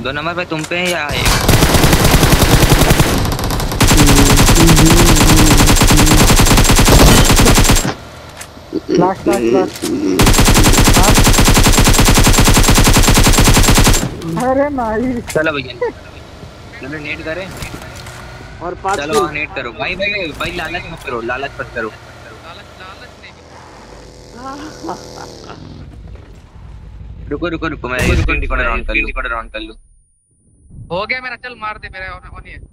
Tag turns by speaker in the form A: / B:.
A: दो नंबर पे तुम पे है या एक?
B: Last last last. अरे नहीं।
A: चलो भैया, चलो नेट करें।
C: और 5
A: चलो हाँ नेट करो भाई भाई भाई, लालच मत करो, लालच मत करो।
D: लालच लालच नहीं।
A: रुको रुको रुको, मैं स्क्रीन रिकॉर्डर ऑन कर लूं।
D: हो गया मेरा, चल मार दे, मेरा ऑन ही है।